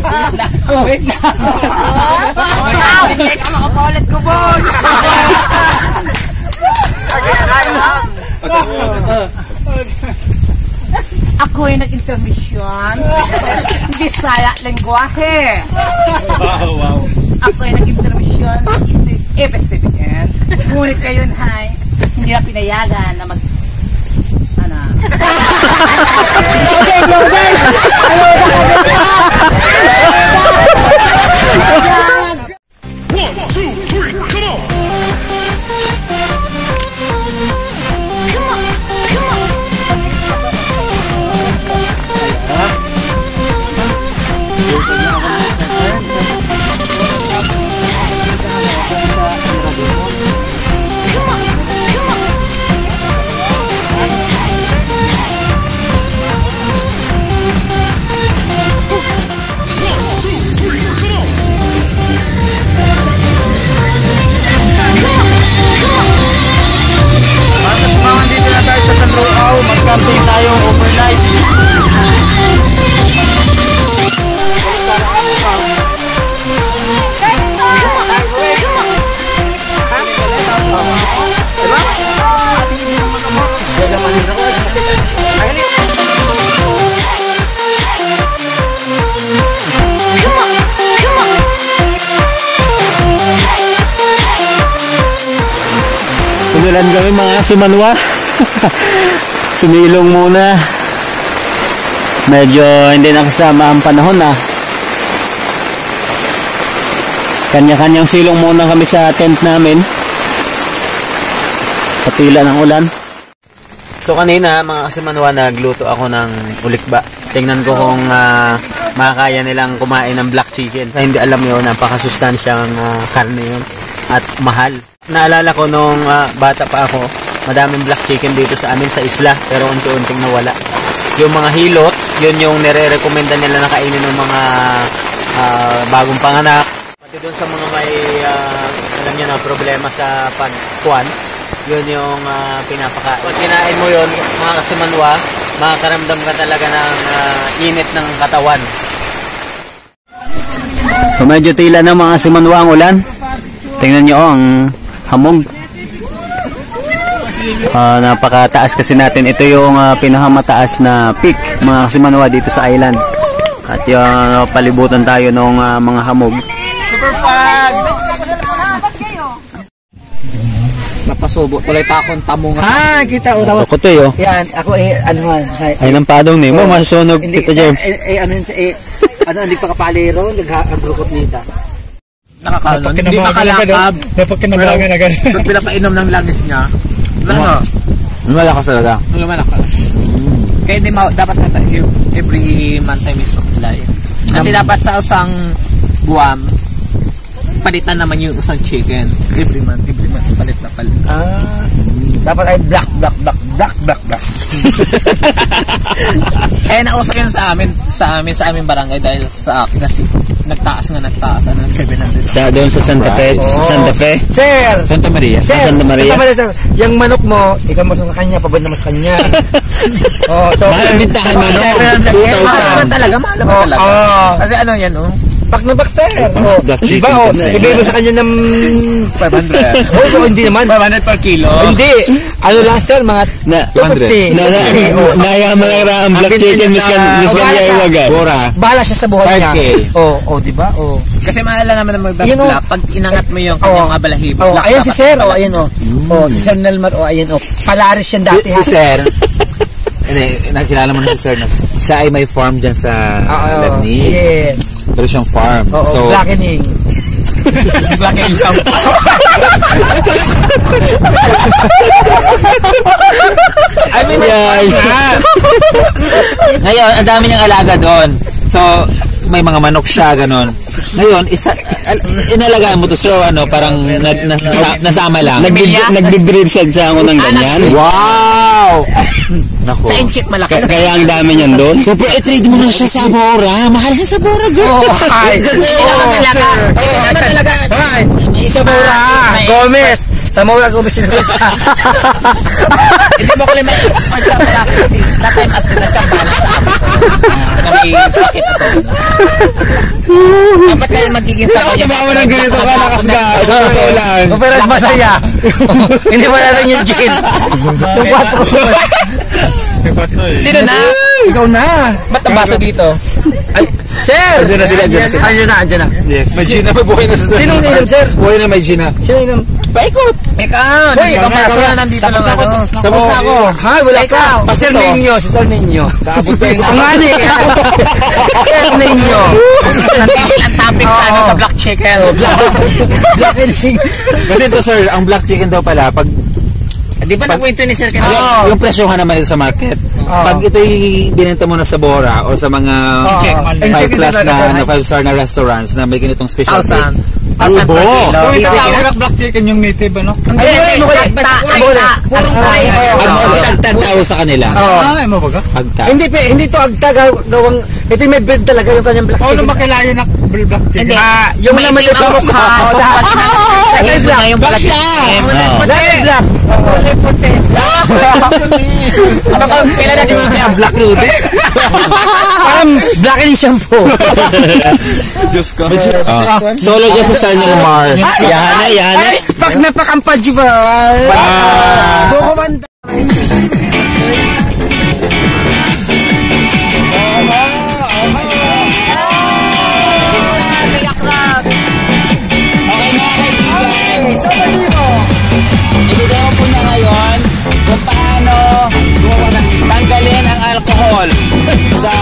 Wait lang. Hindi ka makapalit ko, boy. Ako ay nag-intermission. Bisaya lengguwahe. Wow. Ako ay nag-intermission sa EBCBN. Ngunit ngayon ay hindi na pinayagan na Okay, go guys! One, two, three, come on! Mag-camping tayo overnight. Tugulan kami mga sumanwa. Sumilong muna. Medyo hindi na kasama ang panahon na. Kanya-kanyang silong muna kami sa tent namin. Patila ng ulan. So kanina mga kasimanwa, nagluto ako ng ulikba. Tingnan ko kung makakaya nilang kumain ng black chicken. Hindi alam yun, napakasustansyang karne yun. At mahal. Naalala ko nung bata pa ako, madaming black chicken dito sa amin sa isla, pero unti-unting nawala. Yung mga hilot, yun yung nire-recommenda nila na kainin ng mga bagong panganak. Pati doon sa mga may alam niyo na problema sa pagkuan, yun yung pinapakain. Pag kinain mo yun, mga kasimanwa, makakaramdam ka talaga ng init ng katawan. So medyo tila ng mga kasimanwa ang ulan. Tingnan nyo ang hamog. Napakataas kasi natin. Ito yung pinakamataas na peak mga kasimanwa dito sa island. At yung palibutan tayo ng mga hamog. Super fun! Napasubo. Tuloy takon tamunga. Kita o. Tapos ko yo. Yan, ako ano man. Ay nang padong ni mo, masunog kita James. Hindi pa kapalero, nag-agrukot nita. Nakakanon, hindi makalakab. Napagkinabagan agad. Pag pinapainom ng langis niya, ano? Malakas talaga. Malakas. Kaya hindi dapat every month time is supply. Kasi dapat sa isang buwan, palitan naman yung isang chicken. Every month, palit na palit. Dapat ay black. Nauso yun sa aming barangay dahil sa akin kasi nagtaas ng 700. Sa doon sa Santa Fe, Santa Fe. Sir, Santa Maria. Santa Maria. Sir. Yung manok mo, ikaw mo sa kanya, pabad naman sa kanya. So mahal bintahan mo, no? 2,000. Mahal ba talaga? Kasi ano yan, Pak na bak, sir. Diba, ibigay mo sa kanya ng 500. Hindi naman. 500 per kilo. Hindi. Ano lang, sir, mga 250. Nayaman lang ang black chicken, miskan yayawagan. Bahala siya sa buhay niya. Diba? Kasi maalala naman ng mag-black, pag inangat mo yung kanyang mga balahibo. Ayan si sir, ayan si Sir Nelmar, ayan Palaris yan dati. Si sir. Nakilala mo na si sir. Siya ay may farm dyan sa Labni. Yes. Pero siyang farm. So, blackening. Blackening camp. I mean, ngayon, ang dami niyang alaga doon. So, may mga manok siya, ganon. Ngayon, inalagaan mo to, so parang nasama lang. Nagbe-breed siya sa ako ng ganyan. Wow! Nako. Sa inchik malaki. Kaya ang dami niyan doon. Super, i-trade mo na siya sa Bora. Mahal yan sa Bora, girl. Talaga. Sa Bora. Gomez. Sa Mora Gomez. Hindi mo ko lang may-expert sa pala kasi that time at pinagkabalan sa amin. Na may sakit ito. Dapat kayo magiging sama niya. Tumawa ng ganito ka, lakas ka. Lang. Pero masaya. Hindi mo natin yung gin. Sino na? Ikaw na. Ba't ang baso dito? Ay, sir! Andiyan na sila, andiyan na sila. Andiyan na. Yes, may Gina, may buhay na sa sir. Sino inom, sir? Buhay na may Gina. Sino inom? Paikot. Ikaw, nandito ka na nandito lang ako. Tapos na ako. Ha, wala ka. Sir Ninyo, si Sir Ninyo. Kaabot ko yung Pangani. Sir Ninyo. Nandito lang topic sa ano sa black chicken. Black and pink. Kasi ito sir, ang black chicken daw pala, pag Di ba nagkwento ni Sir kanina? yung presyohan naman ito sa market. Pag ito'y binenta mo na sa Bora o sa mga 5 plus na 5-star na restaurants na may ganitong specialty. 1,000 per kilo. Kung itatawag na black chicken yung native, ano? Ay, purong kaya. Tagtawag sa kanila. Ay, mo ba ka? Pagtag. Hindi to agtag gawang ito may bread talaga yung kanyang black Paano chicken. makilayo na black chicken? Hindi. Yung naman yung mukha. Ay, black. Yung black. Black. Kailan natin yung Black Rudy. Black and shampoo. Diyos ko. Solo dyan sa San Mar. Yana. Pag napakampadji ba? Dokumanda. Ibigay ko po na ngayon kung paano tanggalin ang alcohol sa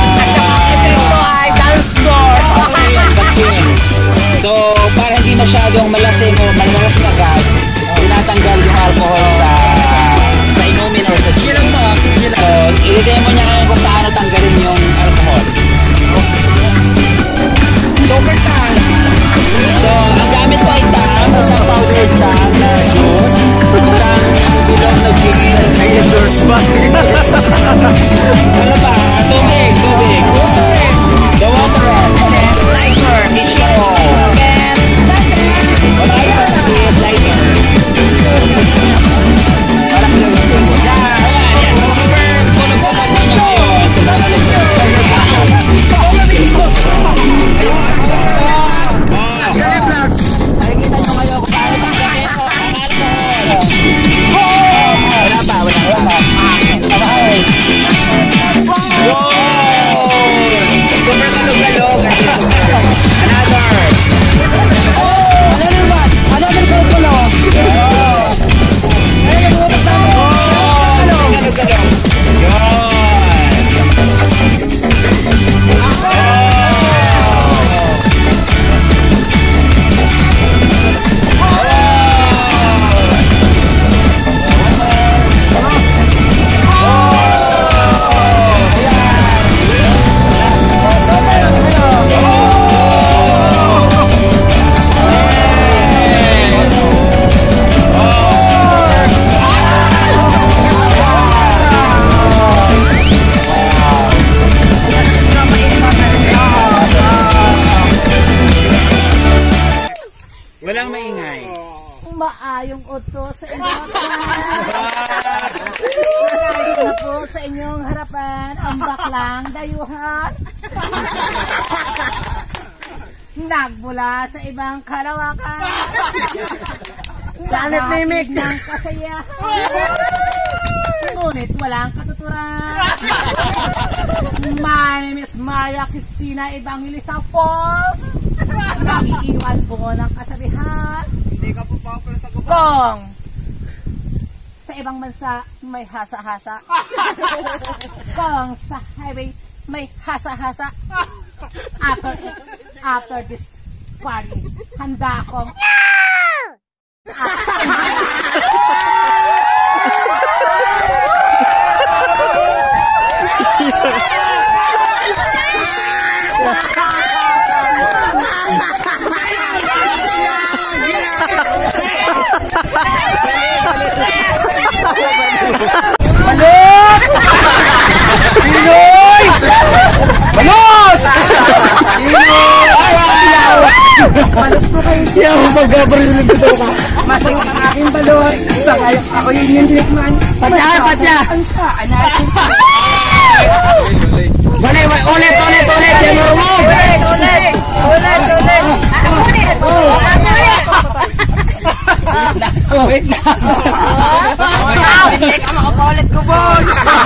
dance floor. sa king. So, para hindi masyadong malasing o malakas na agad, tinatanggal yung alcohol sa inumin or sa gin. So, i-demo niya ngayon kung paano tanggalin yung alcohol. So, ang gamit ko ay tang, isang powdered tang na juice, isang bilong na gin. Endorse pa. Ano ba? Tubig. The water. Lighter. Issue. Wala ka is lighter. Wala ka yan. Super tulog-tulog na nyo ngayon. So, nakikita nyo ngayon kung paano tanggalin ang alcohol. Wala pa. Super talog-talog. Another. Walang maingay. Maayong uto sa inyong Narito na po sa inyong harapan ang baklang dayuhan. Nagmula sa ibang kalawakan. Ganit na yung mic. Ng kasayahan. Ngunit walang katuturan. My name is Maria Cristina Evangelista Falls. Nag-iiwan po ng kasabihan. Hindi ka po pa sa Kung sa ibang bansa may hasa-hasa. Kung sa highway may hasa-hasa. After this party, handa akong Siya ako pagkabaril ng bito ka. masok ang aking balon. Ako yun yung direkman. Patya! Ulit! Ulit! Yan mo! Ulit! Hindi ka makapaulit ko, boy!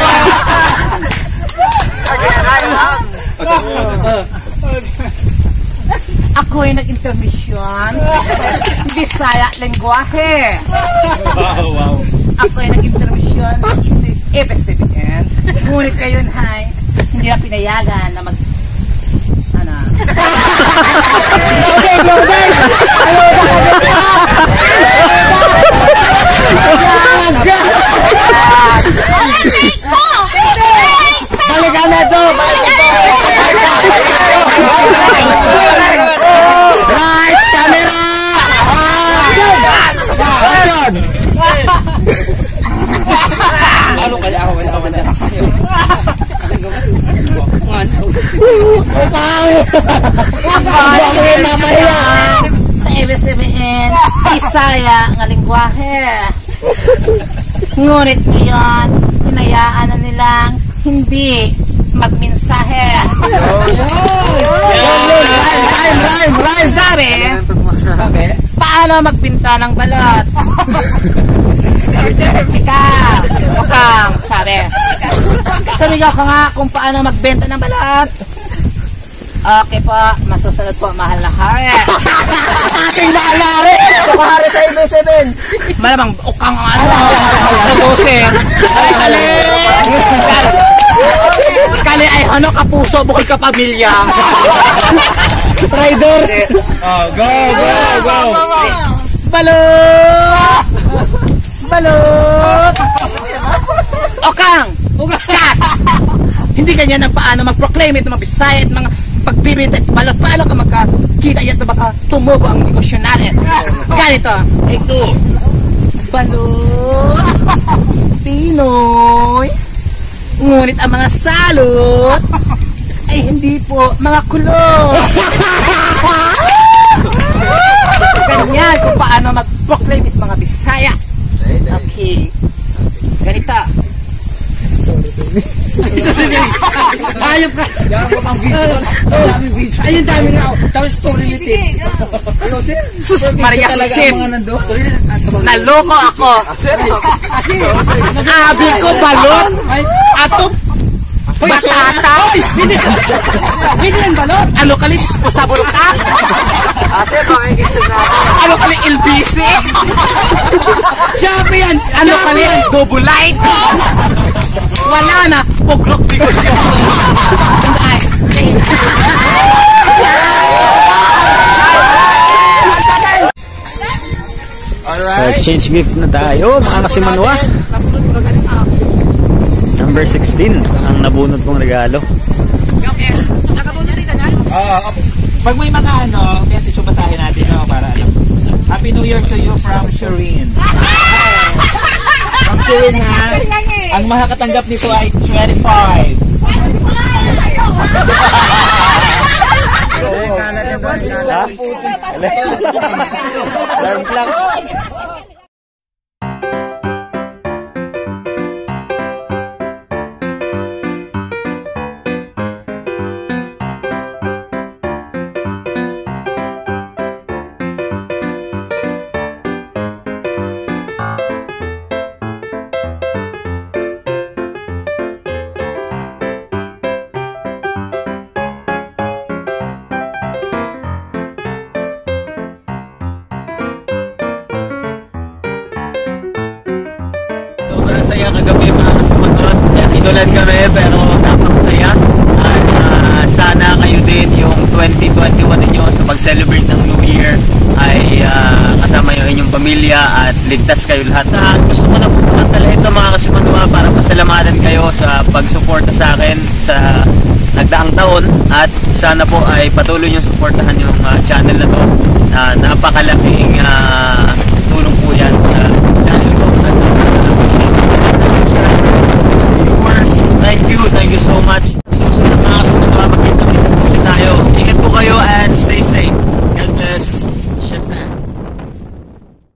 Ako ay nag-intermission. Bisaya lengguwahe. Wow. Ako ay nag-intermission sa ABS-CBN. Ngunit ngayon ay hindi na pinayagan na mag... Ano? Balikan na to! Lights, camera! Action! Ano kaya ako wala ka na? Sa ABS-CBN, Bisaya nga lengguwahe. Ngunit ngayon, hinayaan na nilang hindi magmensahe. Sabi, paano magbinta ng balot? Ikaw, mukhang sabi. Sabi ko nga kung paano magbenta ng balot. Okay po, masusunod po, mahal na hari. Ating mahal na hari! Sa hari sa ABS-CBN! Malamang ukang ano. Tutusin. Kali ay ano kapuso, bukod ka pamilya. Rider! Oh, go, go, go. Balot! Balot! Okang! Kat! Hindi ganyan ang paano mag-proclaim ito mga Bisaya at mga pagbibenta at balot. Paano ka magkakita yan na baka tumubo ang negosyo natin? Ganito. Ito. Balot. Pinoy. Ngunit ang mga salot ay hindi po mga kulot. Ganyan kung paano mag-proclaim it mga Bisaya. Okay. Ganito. Ayop ka! Ayun, dami nga ako. Tapos story ulit. Maria Josep. Naloko ako. Abi ko balot. Ato batata. Hindi yan balot! Ano kali sa bulta? Ano kali LBC? Siya yan! Ano kali double light? Wala na. Puglok di ko siya. So, exchange gift na tayo, mga kasimanwa. Number 16, ang nabunot kong regalo. Pag may mga ano, message yung basahin natin no, para alam. Happy New Year to you from Shireen. From Shireen ha. Ang makakatanggap nito ay 25. Sobrang saya kagabi mga kasimanwa. Inulan kami pero napakasaya. At sana kayo din yung 2021 ninyo sa pag-celebrate ng New Year ay kasama yung inyong pamilya at ligtas kayo lahat. At gusto ko na po samantala ito mga kasimanwa para pasalamatan kayo sa pagsuporta sa akin sa nagdaang taon at sana po ay patuloy yung suportahan yung channel na to. Napakalaking tulong po yan